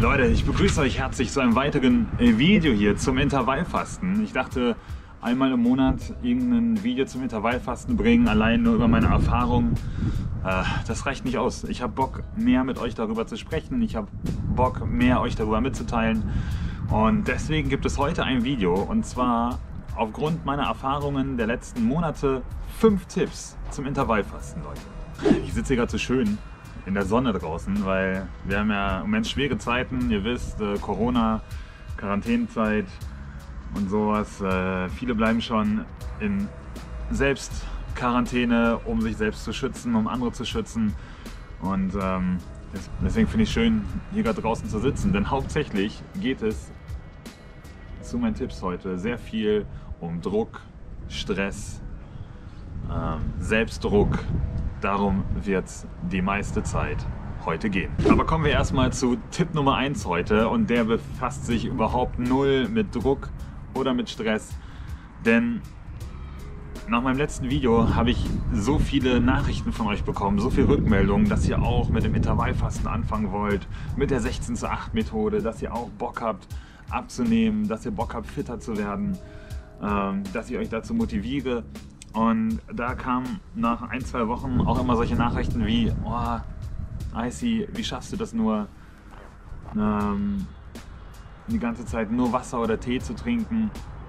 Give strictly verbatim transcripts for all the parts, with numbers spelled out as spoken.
Leute, ich begrüße euch herzlich zu einem weiteren Video hier zum Intervallfasten. Ich dachte, einmal im Monat irgendein Video zum Intervallfasten bringen, allein nur über meine Erfahrungen. Äh, das reicht nicht aus. Ich habe Bock, mehr mit euch darüber zu sprechen. Ich habe Bock, mehr euch darüber mitzuteilen. Und deswegen gibt es heute ein Video, und zwar aufgrund meiner Erfahrungen der letzten Monate fünf Tipps zum Intervallfasten, Leute. Ich sitze hier gerade so schön in der Sonne draußen, weil wir haben ja im Moment schwere Zeiten, ihr wisst, äh, Corona, Quarantänezeit und sowas. Äh, viele bleiben schon in Selbstquarantäne, um sich selbst zu schützen, um andere zu schützen. Und ähm, deswegen finde ich schön, hier gerade draußen zu sitzen, denn hauptsächlich geht es zu meinen Tipps heute sehr viel um Druck, Stress, ähm, Selbstdruck. Darum wird es die meiste Zeit heute gehen. Aber kommen wir erstmal zu Tipp Nummer eins heute, und der befasst sich überhaupt null mit Druck oder mit Stress. Denn nach meinem letzten Video habe ich so viele Nachrichten von euch bekommen, so viele Rückmeldungen, dass ihr auch mit dem Intervallfasten anfangen wollt, mit der sechzehn zu acht Methode, dass ihr auch Bock habt abzunehmen, dass ihr Bock habt fitter zu werden, ähm, dass ich euch dazu motiviere. Und da kamen nach ein, zwei Wochen auch immer solche Nachrichten wie: oh, Icy, wie schaffst du das nur, ähm, die ganze Zeit nur Wasser oder Tee zu trinken?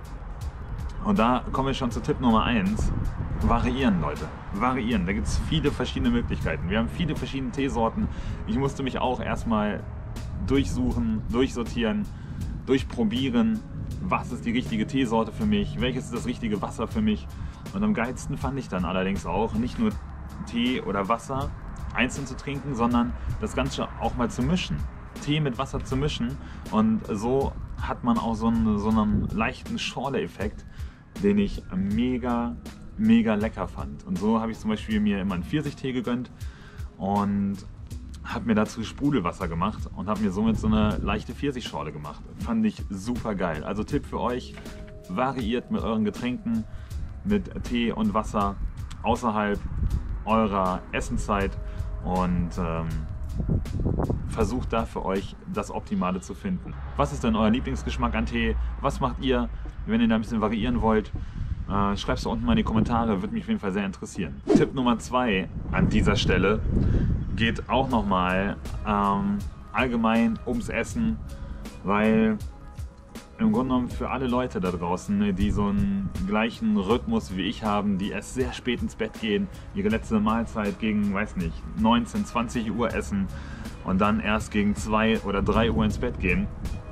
Und da kommen wir schon zu Tipp Nummer eins. Variieren, Leute. Variieren. Da gibt es viele verschiedene Möglichkeiten. Wir haben viele verschiedene Teesorten. Ich musste mich auch erstmal durchsuchen, durchsortieren, durchprobieren. Was ist die richtige Teesorte für mich? Welches ist das richtige Wasser für mich? Und am geilsten fand ich dann allerdings auch, nicht nur Tee oder Wasser einzeln zu trinken, sondern das Ganze auch mal zu mischen. Tee mit Wasser zu mischen, und so hat man auch so einen, so einen leichten Schorle-Effekt, den ich mega, mega lecker fand. Und so habe ich zum Beispiel mir immer einen Pfirsichtee gegönnt und habe mir dazu Sprudelwasser gemacht und habe mir somit so eine leichte Pfirsichschorle gemacht. Fand ich super geil. Also Tipp für euch: variiert mit euren Getränken, mit Tee und Wasser außerhalb eurer Essenszeit, und ähm, versucht da für euch das Optimale zu finden. Was ist denn euer Lieblingsgeschmack an Tee? Was macht ihr, wenn ihr da ein bisschen variieren wollt? Äh, Schreibt es unten mal in die Kommentare, würde mich auf jeden Fall sehr interessieren. Tipp Nummer zwei an dieser Stelle geht auch nochmal ähm, allgemein ums Essen, weil im Grunde genommen für alle Leute da draußen, die so einen gleichen Rhythmus wie ich haben, die erst sehr spät ins Bett gehen, ihre letzte Mahlzeit gegen, weiß nicht, neunzehn, zwanzig Uhr essen und dann erst gegen zwei oder drei Uhr ins Bett gehen,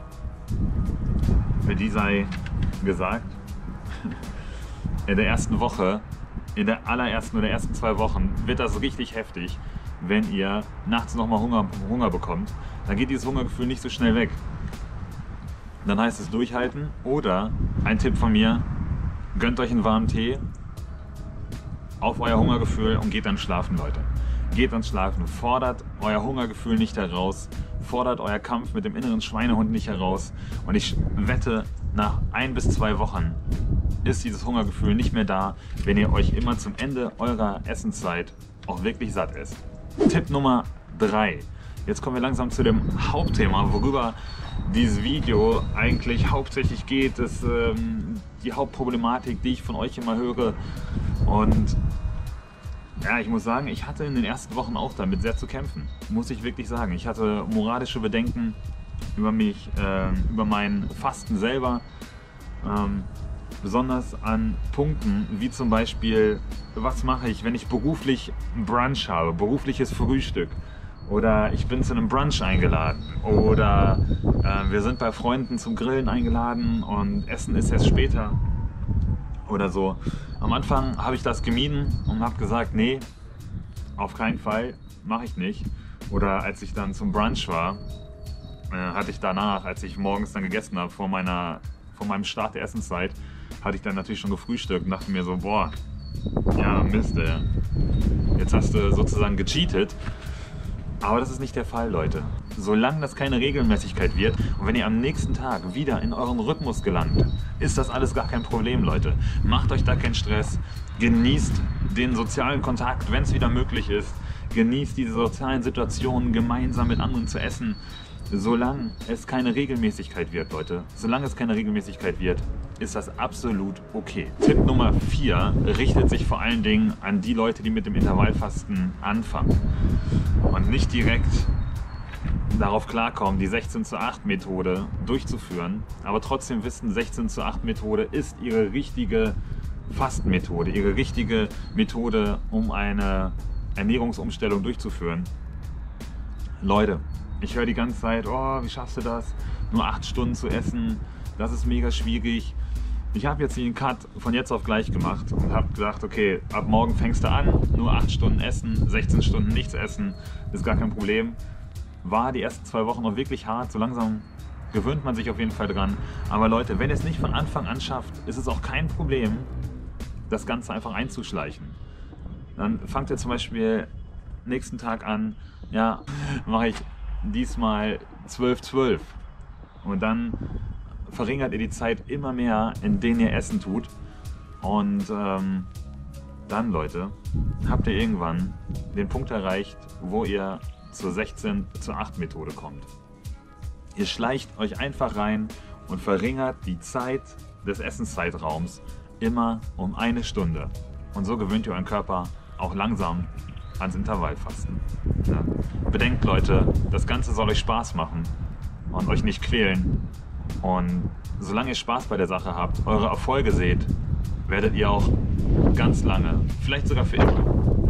für die sei gesagt, in der ersten Woche, in der allerersten oder ersten zwei Wochen wird das richtig heftig, wenn ihr nachts nochmal Hunger, Hunger bekommt. Dann geht dieses Hungergefühl nicht so schnell weg. Dann heißt es durchhalten, oder ein Tipp von mir: gönnt euch einen warmen Tee auf euer Hungergefühl und geht dann schlafen, Leute. Geht dann schlafen, fordert euer Hungergefühl nicht heraus, fordert euer Kampf mit dem inneren Schweinehund nicht heraus, und ich wette, nach ein bis zwei Wochen ist dieses Hungergefühl nicht mehr da, wenn ihr euch immer zum Ende eurer Essenszeit auch wirklich satt esst. Tipp Nummer drei. Jetzt kommen wir langsam zu dem Hauptthema, worüber dieses Video eigentlich hauptsächlich geht. Das ist ähm, die Hauptproblematik, die ich von euch immer höre. Und ja, ich muss sagen, ich hatte in den ersten Wochen auch damit sehr zu kämpfen. Muss ich wirklich sagen. Ich hatte moralische Bedenken über mich, äh, über mein Fasten selber. Ähm, besonders an Punkten wie zum Beispiel: was mache ich, wenn ich beruflich Brunch habe, berufliches Frühstück? Oder ich bin zu einem Brunch eingeladen, oder äh, wir sind bei Freunden zum Grillen eingeladen und Essen ist erst später oder so. Am Anfang habe ich das gemieden und habe gesagt, nee, auf keinen Fall, mache ich nicht. Oder als ich dann zum Brunch war, äh, hatte ich danach, als ich morgens dann gegessen habe, vor, meiner, vor meinem Start der Essenszeit, hatte ich dann natürlich schon gefrühstückt und dachte mir so: boah, ja Mist, ey. Jetzt hast du sozusagen gecheatet. Aber das ist nicht der Fall, Leute. Solange das keine Regelmäßigkeit wird und wenn ihr am nächsten Tag wieder in euren Rhythmus gelangt, ist das alles gar kein Problem, Leute. Macht euch da keinen Stress. Genießt den sozialen Kontakt, wenn es wieder möglich ist. Genießt diese sozialen Situationen, gemeinsam mit anderen zu essen. solange es keine Regelmäßigkeit wird, Leute, solange es keine Regelmäßigkeit wird, ist das absolut okay. Tipp Nummer vier richtet sich vor allen Dingen an die Leute, die mit dem Intervallfasten anfangen und nicht direkt darauf klarkommen, die sechzehn zu acht Methode durchzuführen, aber trotzdem wissen, sechzehn zu acht Methode ist ihre richtige Fastenmethode, ihre richtige Methode, um eine Ernährungsumstellung durchzuführen. Leute, ich höre die ganze Zeit, oh, wie schaffst du das? Nur acht Stunden zu essen, das ist mega schwierig. Ich habe jetzt den Cut von jetzt auf gleich gemacht und habe gedacht, okay, ab morgen fängst du an, nur acht Stunden essen, sechzehn Stunden nichts essen, ist gar kein Problem. War die ersten zwei Wochen noch wirklich hart, so langsam gewöhnt man sich auf jeden Fall dran. Aber Leute, wenn ihr es nicht von Anfang an schafft, ist es auch kein Problem, das Ganze einfach einzuschleichen. Dann fangt ihr zum Beispiel nächsten Tag an, ja, mache ich diesmal zwölf zwölf und dann verringert ihr die Zeit immer mehr, in denen ihr Essen tut und ähm, dann, Leute, habt ihr irgendwann den Punkt erreicht, wo ihr zur sechzehn zu acht Methode kommt. Ihr schleicht euch einfach rein und verringert die Zeit des Essenszeitraums immer um eine Stunde. Und so gewöhnt ihr euren Körper auch langsam ans Intervallfasten. Ja. Bedenkt, Leute, das Ganze soll euch Spaß machen und euch nicht quälen. Und solange ihr Spaß bei der Sache habt, eure Erfolge seht, werdet ihr auch ganz lange, vielleicht sogar für immer,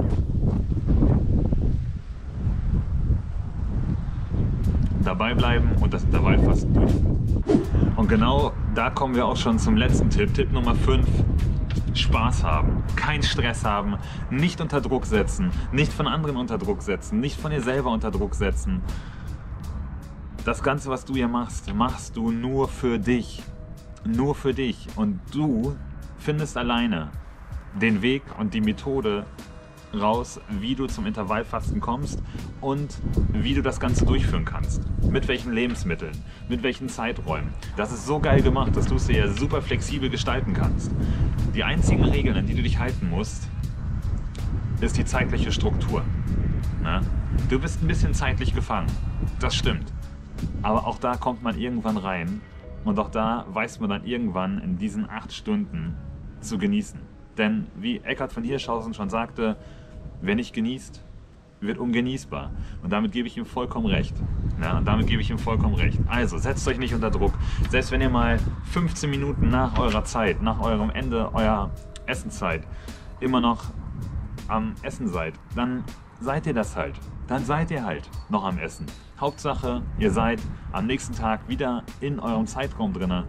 dabei bleiben und das Intervallfasten durchführen. Und genau da kommen wir auch schon zum letzten Tipp. Tipp Nummer fünf. Spaß haben, keinen Stress haben, nicht unter Druck setzen, nicht von anderen unter Druck setzen, nicht von dir selber unter Druck setzen. Das Ganze, was du hier machst, machst du nur für dich. Nur für dich. Und du findest alleine den Weg und die Methode raus, wie du zum Intervallfasten kommst und wie du das Ganze durchführen kannst. Mit welchen Lebensmitteln, mit welchen Zeiträumen. Das ist so geil gemacht, dass du es dir super flexibel gestalten kannst. Die einzigen Regeln, an die du dich halten musst, ist die zeitliche Struktur. Na? Du bist ein bisschen zeitlich gefangen, das stimmt. Aber auch da kommt man irgendwann rein und auch da weiß man dann irgendwann in diesen acht Stunden zu genießen. Denn wie Eckhard von Hirschhausen schon sagte, wer nicht genießt, wird ungenießbar. Und damit gebe ich ihm vollkommen recht. Ja, und damit gebe ich ihm vollkommen recht. Also, setzt euch nicht unter Druck. Selbst wenn ihr mal fünfzehn Minuten nach eurer Zeit, nach eurem Ende eurer Essenszeit immer noch am Essen seid, dann seid ihr das halt. Dann seid ihr halt noch am Essen. Hauptsache, ihr seid am nächsten Tag wieder in eurem Zeitraum drin.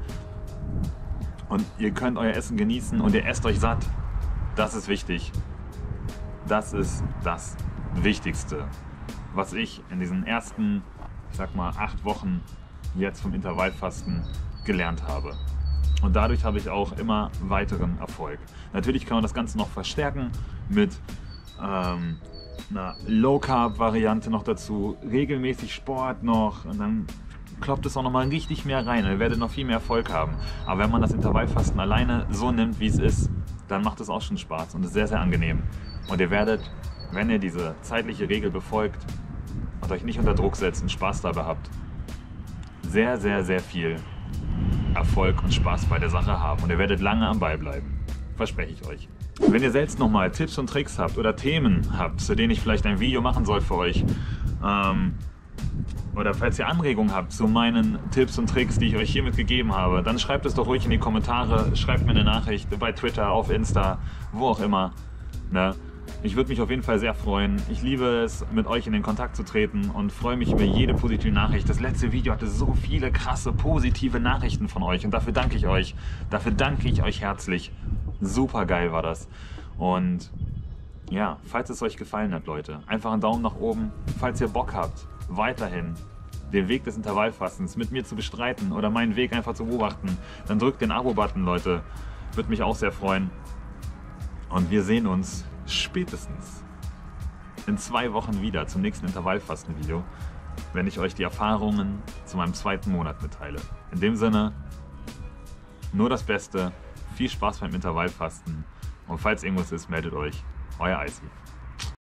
Und ihr könnt euer Essen genießen und ihr esst euch satt. Das ist wichtig. Das ist das Wichtigste, was ich in diesen ersten, ich sag mal, acht Wochen jetzt vom Intervallfasten gelernt habe. Und dadurch habe ich auch immer weiteren Erfolg. Natürlich kann man das Ganze noch verstärken mit ähm, einer Low-Carb-Variante noch dazu, regelmäßig Sport noch und dann kloppt es auch noch mal richtig mehr rein. Ihr werdet noch viel mehr Erfolg haben. Aber wenn man das Intervallfasten alleine so nimmt, wie es ist, dann macht es auch schon Spaß und ist sehr, sehr angenehm. Und ihr werdet, wenn ihr diese zeitliche Regel befolgt und euch nicht unter Druck setzt und Spaß dabei habt, sehr, sehr, sehr viel Erfolg und Spaß bei der Sache haben. Und ihr werdet lange am Ball bleiben. Verspreche ich euch. Wenn ihr selbst nochmal Tipps und Tricks habt oder Themen habt, zu denen ich vielleicht ein Video machen soll für euch, ähm, oder falls ihr Anregungen habt zu meinen Tipps und Tricks, die ich euch hiermit gegeben habe, dann schreibt es doch ruhig in die Kommentare, schreibt mir eine Nachricht bei Twitter, auf Insta, wo auch immer. Ne? Ich würde mich auf jeden Fall sehr freuen. Ich liebe es, mit euch in den Kontakt zu treten und freue mich über jede positive Nachricht. Das letzte Video hatte so viele krasse positive Nachrichten von euch und dafür danke ich euch. Dafür danke ich euch herzlich. Super geil war das. Und ja, falls es euch gefallen hat, Leute, einfach einen Daumen nach oben. Falls ihr Bock habt, weiterhin den Weg des Intervallfastens mit mir zu bestreiten oder meinen Weg einfach zu beobachten, dann drückt den Abo-Button, Leute. Würde mich auch sehr freuen. Und wir sehen uns spätestens in zwei Wochen wieder zum nächsten Intervallfasten-Video, wenn ich euch die Erfahrungen zu meinem zweiten Monat mitteile. In dem Sinne, nur das Beste, viel Spaß beim Intervallfasten und falls irgendwas ist, meldet euch. Euer Icy.